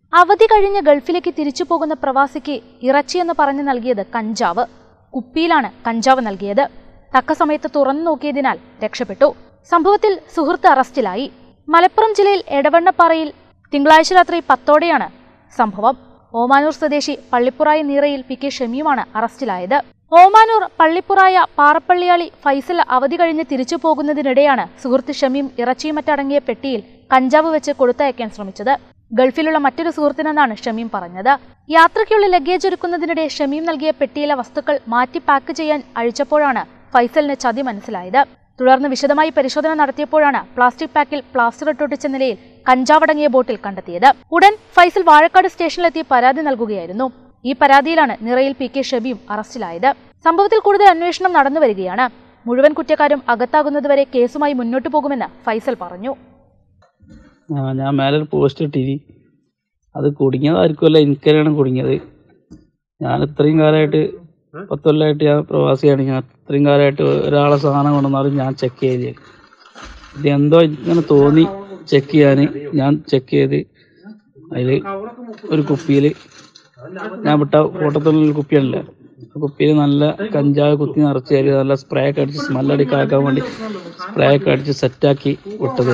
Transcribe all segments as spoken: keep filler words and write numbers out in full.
അവധി കഴിഞ്ഞ് ഗൾഫിലേക്ക് തിരിച്ചു പോകുന്ന പ്രവാസിക്ക് ഇറച്ചിയെന്ന് പറഞ്ഞു നൽകിയത് കഞ്ചാവ്. കുപ്പിയിലാണ് കഞ്ചാവ് നൽകിയത്. തക്ക സമയത്ത് തുറന്നു നോക്കിയതിനാൽ രക്ഷപ്പെട്ടു. സംഭവത്തിൽ സുഹൃത്ത് അറസ്റ്റിലായി. മലപ്പുറം ജില്ലയിൽ എടവണ്ണപ്പാറയിൽ തിങ്കളാഴ്ച രാത്രി പത്തോടെയാണ് സംഭവം. ഓമാനൂർ സ്വദേശി പള്ളിപ്പുറായ നീറയിൽ പി കെ ഷമീമാണ് അറസ്റ്റിലായത്. ഓമാനൂർ പള്ളിപ്പുറായ പാറപ്പള്ളിയാളി ഫൈസൽ അവധി കഴിഞ്ഞ് തിരിച്ചു പോകുന്നതിനിടെയാണ് സുഹൃത്ത് ഷമീം ഇറച്ചിയും മറ്റടങ്ങിയ പെട്ടിയിൽ കഞ്ചാവ് വെച്ച് കൊടുത്തയക്കാൻ ശ്രമിച്ചത്. ഗൾഫിലുള്ള മറ്റൊരു സുഹൃത്തിനെന്നാണ് ഷമീം പറഞ്ഞത്. യാത്രയ്ക്കുള്ള ലഗേജ് ഒരുക്കുന്നതിനിടെ ഷമീം നൽകിയ പെട്ടിയിലെ വസ്തുക്കൾ മാറ്റി പാക്ക് ചെയ്യാൻ അഴിച്ചപ്പോഴാണ് ഫൈസലിന് ചതി മനസ്സിലായത്. തുടർന്ന് വിശദമായി പരിശോധന നടത്തിയപ്പോഴാണ് പ്ലാസ്റ്റിക് പാക്കിൽ പ്ലാസ്റ്റർ ഇട്ടൊട്ടിച്ച നിലയിൽ കഞ്ചാവടങ്ങിയ ബോട്ടിൽ കണ്ടെത്തിയത്. ഉടൻ ഫൈസൽ വാഴക്കാട് സ്റ്റേഷനിലെത്തി പരാതി നൽകുകയായിരുന്നു. ഈ പരാതിയിലാണ് നിറയിൽ പി കെ ഷമീം അറസ്റ്റിലായത്. സംഭവത്തിൽ കൂടുതൽ അന്വേഷണം നടന്നു വരികയാണ്. മുഴുവൻ കുറ്റക്കാരും അകത്താകുന്നതുവരെ കേസുമായി മുന്നോട്ടു പോകുമെന്ന് ഫൈസൽ പറഞ്ഞു. ഞാൻ മേലെ പോസ്റ്റ് ഇട്ടിരി അത് കുടുങ്ങിയതായിരിക്കുമല്ല, എനിക്കറിയാണ് കുടുങ്ങിയത്. ഞാൻ ഇത്രയും കാലമായിട്ട് പത്ത് കൊല്ലമായിട്ട് ഞാൻ പ്രവാസിയാണ്. ഞാൻ ഇത്രയും കാലമായിട്ട് ഒരാളെ സാധനം കൊണ്ടുവന്നാലും ഞാൻ ചെക്ക് ചെയ്ത് ഇത് എന്തോ ഇങ്ങനെ തോന്നി ചെക്ക് ചെയ്യാൻ ഞാൻ ചെക്ക് ചെയ്ത് അതിൽ ഒരു കുപ്പിയിൽ ഞാൻ വിട്ട ഫോട്ടോത്തുള്ള കുപ്പിയല്ല, ആ കുപ്പിയിൽ നല്ല കഞ്ചാവ് കുത്തി നിറച്ച് അതിൽ നല്ല സ്പ്രേ ഒക്കെ അടിച്ച് സ്മെല്ലടിക്കാക്കാൻ വേണ്ടി സ്പ്രേ ഒക്കെ അടിച്ച് സെറ്റാക്കി വിട്ടത്.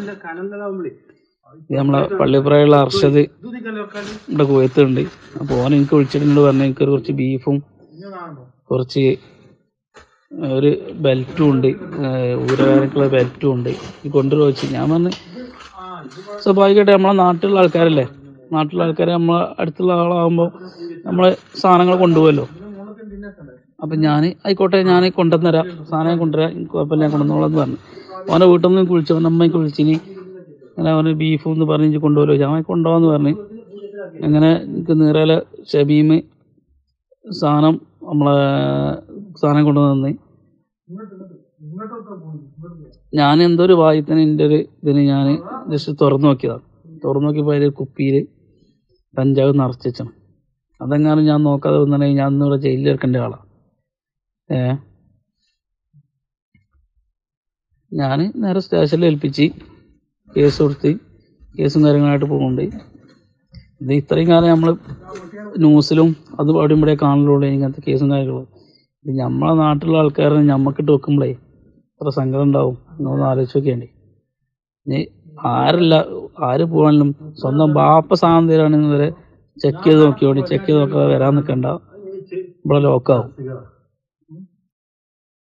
ഇത് നമ്മളെ പള്ളിപ്പുറയുള്ള അർഷദ് ഇവിടെ കുവൈത്തുണ്ട്. അപ്പോൾ ഓൻ എനിക്ക് വിളിച്ചിട്ടുണ്ട്, പറഞ്ഞു എനിക്കൊരു കുറച്ച് ബീഫും കുറച്ച് ഒരു ബെൽറ്റും ഉണ്ട്, ഊരവേനക്കുള്ള ബെൽറ്റും ഉണ്ട്, ഈ കൊണ്ടുവരുക വെച്ച്. ഞാൻ പറഞ്ഞു സ്വാഭാവികമായിട്ട് നമ്മളെ നാട്ടിലുള്ള ആൾക്കാരല്ലേ, നാട്ടിലുള്ള ആൾക്കാർ നമ്മളെ അടുത്തുള്ള ആളാകുമ്പോൾ നമ്മളെ സാധനങ്ങൾ കൊണ്ടുപോകല്ലോ. അപ്പം ഞാൻ ആയിക്കോട്ടെ ഞാൻ കൊണ്ടുവന്നരാം, സാധനം കൊണ്ടുവരാം, കുഴപ്പമില്ല, ഞാൻ കൊണ്ടുവന്നോളാം പറഞ്ഞു. ഓനെ വീട്ടിൽ നിന്ന് എനിക്ക് വിളിച്ചു, അവൻ്റെ അമ്മ എനിക്ക് വിളിച്ചിനി, അങ്ങനെ അവന് ബീഫും എന്ന് പറഞ്ഞ് എനിക്ക് കൊണ്ടുപോകല്ലോ. ഞാൻ കൊണ്ടുപോകാമെന്ന് പറഞ്ഞ് അങ്ങനെ എനിക്ക് നീറയിലെ ഷമീം സാധനം നമ്മളെ സാധനം കൊണ്ടുവന്ന് ഞാൻ എന്തോ ഒരു വായത്തിന് എൻ്റെ ഒരു ഇതിന് ഞാൻ ജസ്റ്റ് തുറന്നു നോക്കിയതാണ്. തുറന്നു നോക്കിയപ്പോൾ അതിൽ കുപ്പിയിൽ കഞ്ചാവ് നിറച്ച് വെച്ചാണ്. അതെങ്ങാനും ഞാൻ നോക്കാതെ വന്നിട്ടുണ്ടെങ്കിൽ ഞാൻ ഇന്നിവിടെ ജയിലിൽ ഇറക്കേണ്ട ആളാണ്. ഏ ഞാൻ നേരെ സ്റ്റേഷനിൽ ഏൽപ്പിച്ച് കേസ് കൊടുത്ത് കേസും കാര്യങ്ങളായിട്ട് പോകുന്നുണ്ട്. ഇത് ഇത്രയും കാലം നമ്മൾ ന്യൂസിലും അത് അവിടെ ഇവിടെ കാണലുള്ളൂ ഇങ്ങനത്തെ കേസും കാര്യങ്ങളും. ഇത് നമ്മളെ നാട്ടിലുള്ള ആൾക്കാരെ ഞമ്മക്കിട്ട് വെക്കുമ്പോഴേ അത്ര സങ്കടം ഉണ്ടാവും. നിങ്ങളൊന്ന് ആലോചിച്ച് നോക്കിയാണ്ടി. ഇനി ആരല്ല ആര് പോകാനും സ്വന്തം ബാപ്പ സാധനം തരാണെന്ന് വരെ ചെക്ക് ചെയ്ത് നോക്കിയോണ്ടി. ചെക്ക് ചെയ്ത് നോക്കാതെ വരാൻ നിൽക്കണ്ട, ഇവിടെ ലോക്കാവും.